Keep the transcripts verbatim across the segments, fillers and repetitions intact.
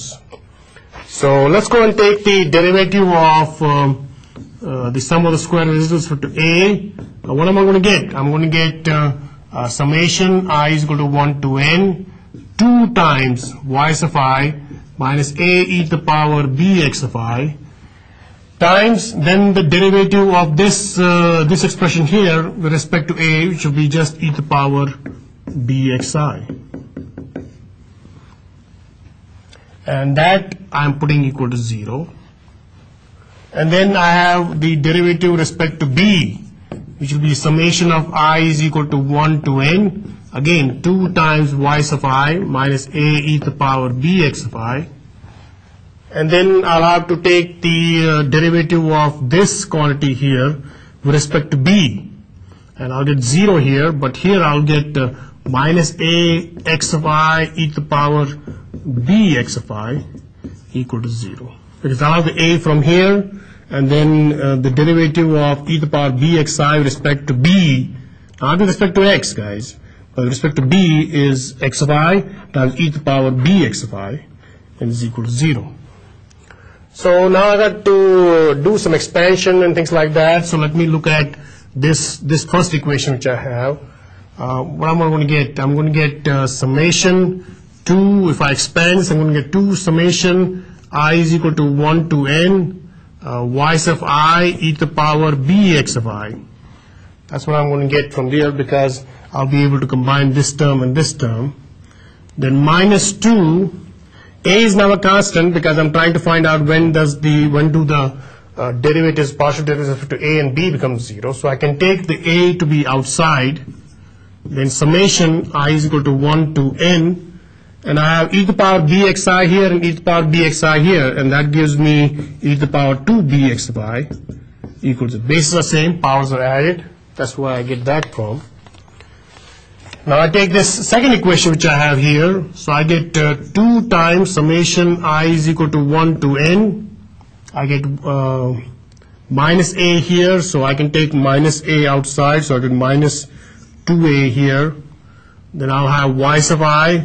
terms. So let's go and take the derivative of um, uh, the sum of the square residuals for to A. Uh, what am I going to get? I'm going to get uh, uh, summation I is equal to one to n two times y sub I minus a e to the power b x of I times then the derivative of this uh, this expression here with respect to a, which will be just e to the power bxi, and that I'm putting equal to zero. And then I have the derivative with respect to b, which will be summation of I is equal to one to n, again two times y sub I minus a e to the power bx of I. And then I'll have to take the uh, derivative of this quantity here with respect to b, and I'll get zero here, but here I'll get uh, minus a x of I e to the power b x of I equal to zero, because I'll have the a from here, and then uh, the derivative of e to the power bxi with respect to b, not with respect to x, guys, but with respect to b is x of I times e to the power bx of I, and is equal to zero. So now I got to do some expansion and things like that. So let me look at this this first equation which I have. Uh, what am I going to get? I'm going to get uh, summation two. If I expand this, I'm going to get two summation I is equal to one to n uh, y sub I e to the power bx of I. That's what I'm going to get from there, because I'll be able to combine this term and this term. Then minus two. A is now a constant because I'm trying to find out when does the when do the uh, derivatives, partial derivatives to a and b become zero. So I can take the a to be outside, then summation I is equal to one to n, and I have e to the power bxi here and e to the power bxi here, and that gives me e to the power two bx of I equals to, bases are same, powers are added. That's where I get that from. Now I take this second equation which I have here, so I get uh, two times summation I is equal to one to n. I get uh, minus a here, so I can take minus a outside, so I get minus two a here. Then I'll have y sub I,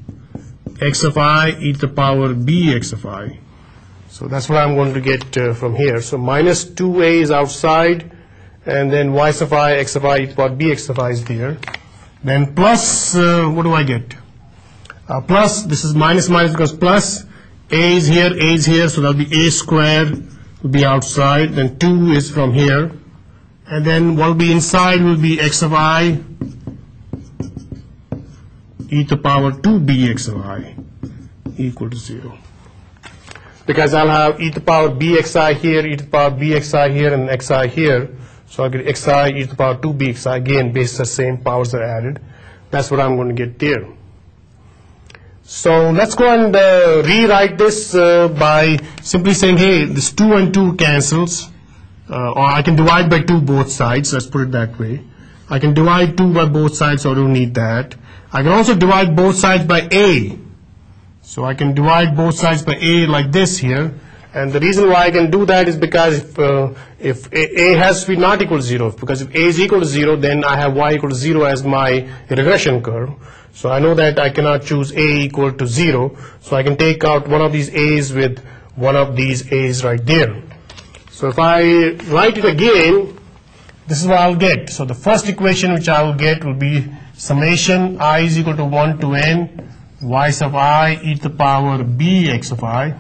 x of I, e to the power bx of I. So that's what I'm going to get uh, from here. So minus two a is outside, and then y sub I, x of I, e to the power bx of I is there. Then plus, uh, what do I get? Uh, plus, this is minus minus becomes plus. A is here, A is here, so that'll be a squared will be outside. Then two is from here. And then what will be inside will be x of I e to the power two bx of I equal to zero. Because I'll have e to the power bxi here, e to the power bxi here, and xi here. So I get xi e to the power two bxi, again bases are same, powers are added. That's what I'm going to get there. So let's go and uh, rewrite this uh, by simply saying, hey, this two and two cancels, uh, or I can divide by two both sides. Let's put it that way. I can divide two by both sides, so I don't need that. I can also divide both sides by a. So I can divide both sides by a like this here. And the reason why I can do that is because if, uh, if a, a has to be not equal to zero, because if a is equal to zero, then I have y equal to zero as my regression curve. So I know that I cannot choose a equal to zero, so I can take out one of these a's with one of these a's right there. So if I write it again, this is what I'll get. So the first equation which I will get will be summation I is equal to one to n y sub I e to the power bx of I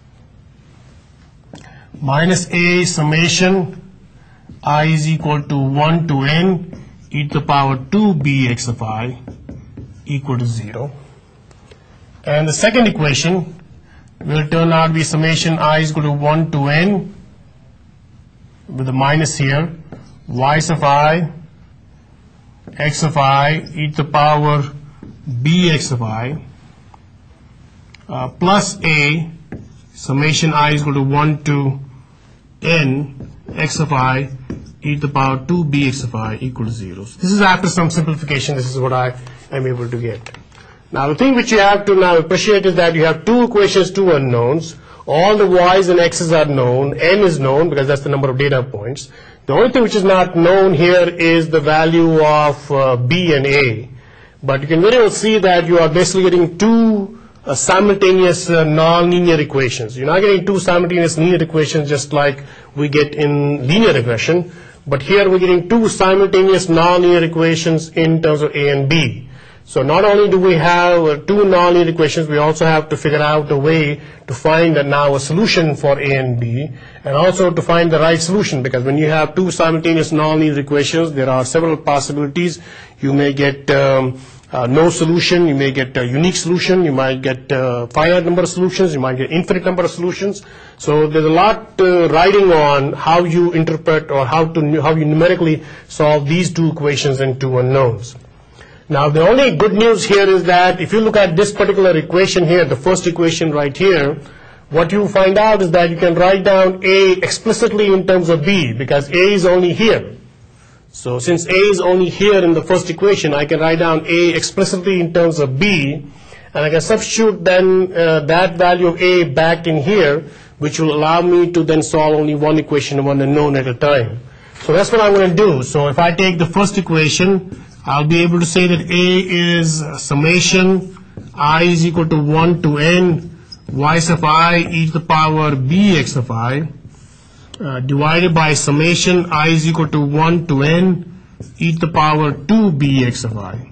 minus a summation I is equal to one to n e to the power two bx of I equal to zero. And the second equation will turn out to be summation I is equal to one to n with a minus here, y sub I, x of I e to the power bx of I uh, plus a summation I is equal to one to n x of I e to the power two bx of I equal to zero. So this is after some simplification. This is what I am able to get. Now the thing which you have to now appreciate is that you have two equations, two unknowns. All the y's and x's are known. N is known because that's the number of data points. The only thing which is not known here is the value of uh, b and a. But you can very well see that you are basically getting two uh, simultaneous uh, non-linear equations. You're not getting two simultaneous linear equations just like we get in linear regression, but here we're getting two simultaneous non-linear equations in terms of A and B. So not only do we have uh, two non-linear equations, we also have to figure out a way to find uh, now a solution for A and B, and also to find the right solution, because when you have two simultaneous non-linear equations, there are several possibilities. You may get um, uh, no solution, you may get a unique solution, you might get a finite number of solutions, you might get infinite number of solutions. So there's a lot uh, riding on how you interpret or how to how you numerically solve these two equations and two unknowns. Now the only good news here is that if you look at this particular equation here, the first equation right here, what you find out is that you can write down A explicitly in terms of B, because A is only here. So since A is only here in the first equation, I can write down A explicitly in terms of B, and I can substitute then uh, that value of A back in here, which will allow me to then solve only one equation, one unknown at a time. So that's what I'm going to do. So if I take the first equation, I'll be able to say that A is summation I is equal to one to n y sub I e to the power bx of I uh, divided by summation I is equal to one to n e to the power two bx of I.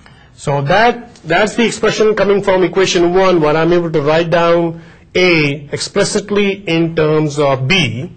So that that's the expression coming from equation one, where I'm able to write down A explicitly in terms of B.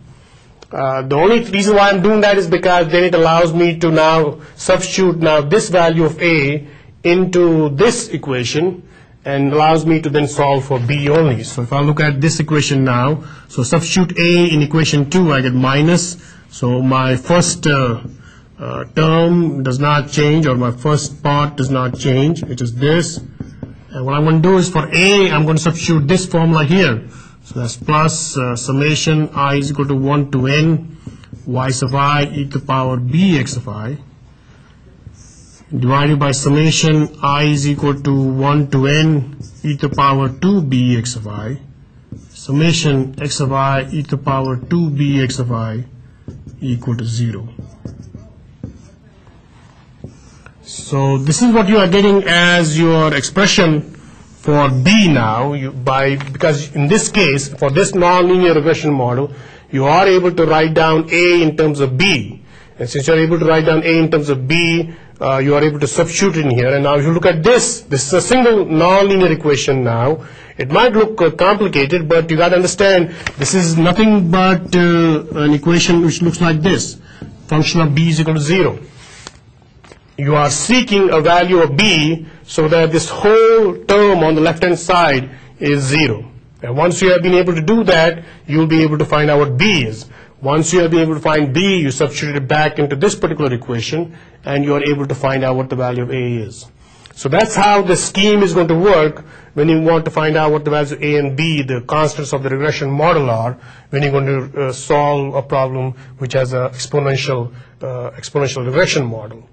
Uh, the only reason why I'm doing that is because then it allows me to now substitute now this value of A into this equation, and allows me to then solve for B only. So if I look at this equation now, so substitute A in equation two, I get minus. So my first uh, uh, term does not change, or my first part does not change. It is this. And what I'm going to do is for A, I'm going to substitute this formula here. So that's plus uh, summation I is equal to one to n y sub I e to the power bx of I divided by summation I is equal to one to n e to the power two bx of I summation x of I e to the power two bx of I equal to zero. So this is what you are getting as your expression for B now, you, by because in this case, for this nonlinear regression model, you are able to write down A in terms of B. And since you are able to write down A in terms of B, uh, you are able to substitute in here. And now if you look at this, this is a single nonlinear equation now. It might look uh, complicated, but you got to understand this is nothing but uh, an equation which looks like this. Function of B is equal to zero. You are seeking a value of B so that this whole term on the left hand side is zero. And once you have been able to do that, you will be able to find out what B is. Once you have been able to find B, you substitute it back into this particular equation, and you are able to find out what the value of A is. So that's how the scheme is going to work when you want to find out what the values of A and B, the constants of the regression model, are, when you're going to uh, solve a problem which has an exponential, uh, exponential regression model.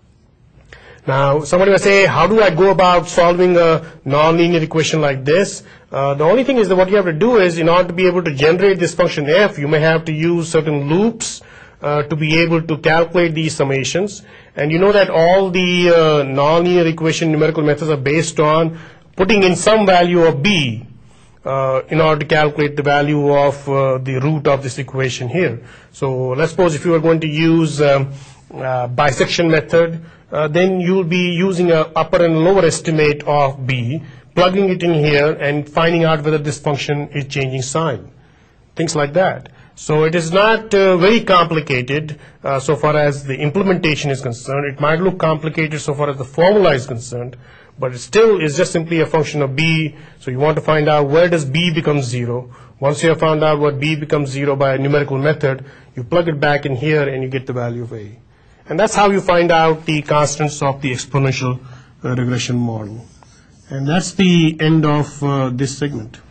Now, somebody will say, how do I go about solving a nonlinear equation like this? Uh, the only thing is that what you have to do is, in order to be able to generate this function f, you may have to use certain loops uh, to be able to calculate these summations. And you know that all the uh, nonlinear equation numerical methods are based on putting in some value of b uh, in order to calculate the value of uh, the root of this equation here. So let's suppose if you are going to use um, uh, bisection method, Uh, then you will be using a upper and lower estimate of b, plugging it in here and finding out whether this function is changing sign, things like that. So it is not uh, very complicated uh, so far as the implementation is concerned. It might look complicated so far as the formula is concerned, but it still is just simply a function of b. So you want to find out where does b become zero. Once you have found out what b becomes zero by a numerical method, you plug it back in here and you get the value of a. And that's how you find out the constants of the exponential uh, regression model. And that's the end of uh, this segment.